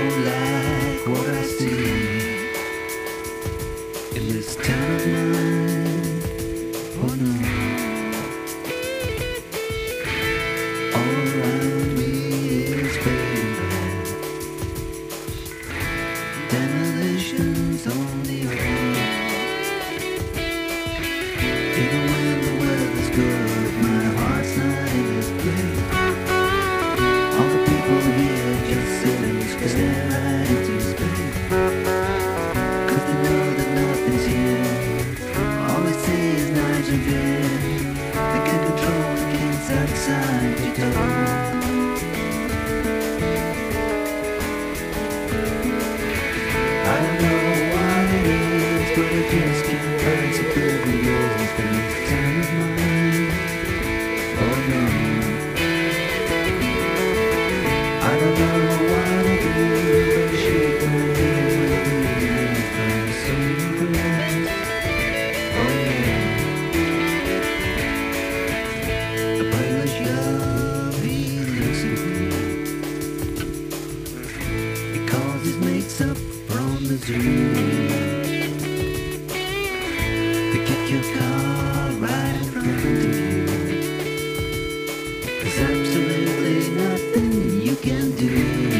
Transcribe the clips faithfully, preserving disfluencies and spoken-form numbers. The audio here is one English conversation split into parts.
don't like what I see in this town of mine. Oh no. All around me is failing. Demolitions on the earth. Even when the weather's good, my heart's not in this place. All the people here just sit and stare right into space. Cause they know that nothing's here. All they see is Nigeria. They can control the kids outside your door. I don't know what it is, but I just can't find some good reasons for this town of mine. Oh no. I don't know what to do, but I shake my head when I realize I'm so impressed. Oh yeah. A pointless young movie looks at me. He calls his mates up from the zoo. They kick your car right in front of you. There's absolutely nothing you can do.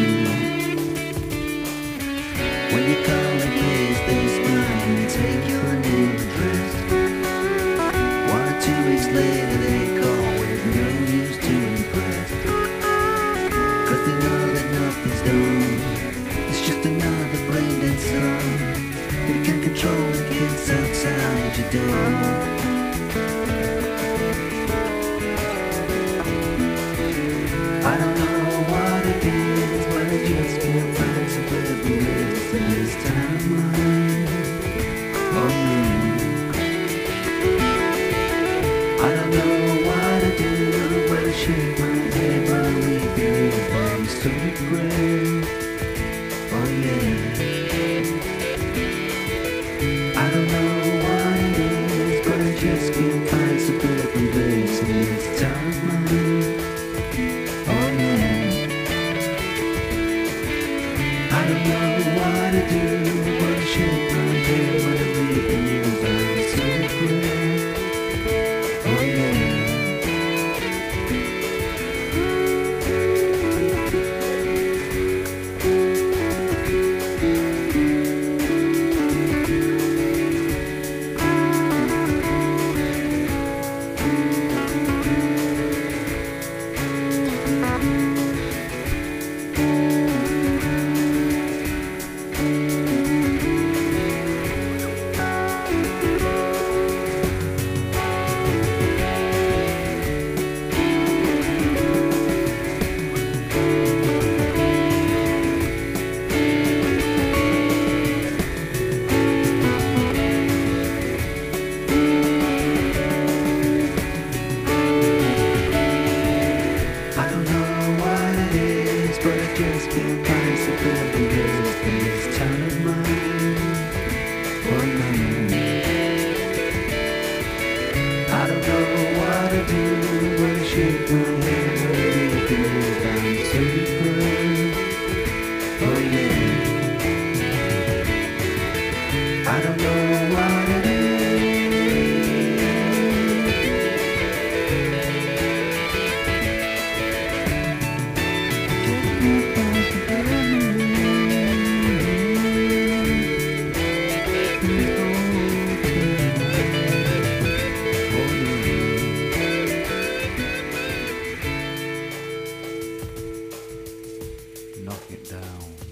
When you call the police, they smile and take your name address. One or two weeks later, they call with no news to impress. Cause they know that nothing's done. It's just another brain-dead song. They can control the kids outside your door. I don't know what it is, but I just can't find some good ways in this time of mine. Oh no. I don't know what to do, but I shake my head when I leave the news. I'm so depressed. Oh yeah. I don't know what it is, but I just can't find some good ways in this time of mine. Oh yeah. I don't know what to do, but I shake my head when I read the news. I'm so depressed. Oh yeah. But I just can't find some good reasons for this town of mine. Oh no. I don't know what to do, but I shake my head when I read the news. I'm so depressed. Oh yeah. I don't know what it is. Knock it down.